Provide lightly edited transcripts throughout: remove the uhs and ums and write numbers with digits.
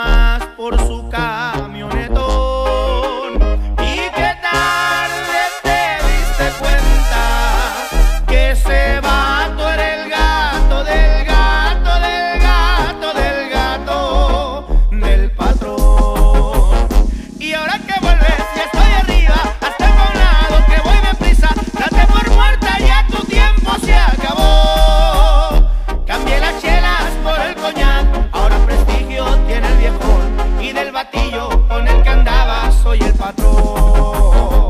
más por su camionetón. Y qué tarde te diste cuenta que ese vato era el gato del gato del gato del gato del patrón. Y ahora que vuelves ya estoy arriba, hasta el lado que voy deprisa. Date por muerta, ya tu tiempo se acabó. Cambié las chelas por el coñac, ahora prestigio tiene el viejón. Y del batillo con el que andaba soy el patrón.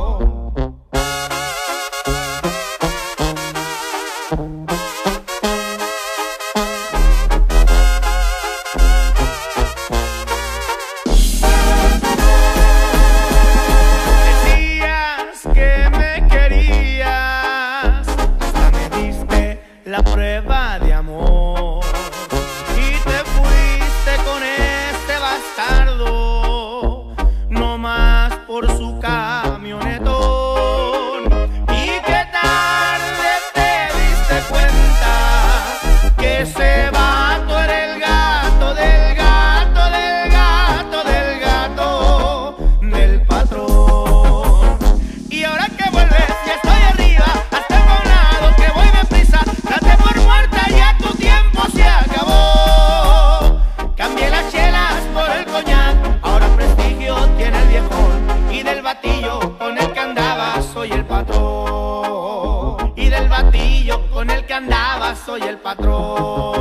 Decías que me querías, hasta me diste la prueba de amor. Y te fuiste con este bastardo, no más por su camionetón. Y qué tarde te diste cuenta que ese vato era el gato del gato del gato del gato del patrón. Y ahora que vuelves ya estoy arriba, hasta el lado que voy deprisa. Date por muerta, ya tu tiempo se acabó. Cambié las chelas por el coñac, ahora prestigio tiene el viejón. Y del batillo con el que andaba soy el patrón. Y del batillo con el que andaba soy el patrón.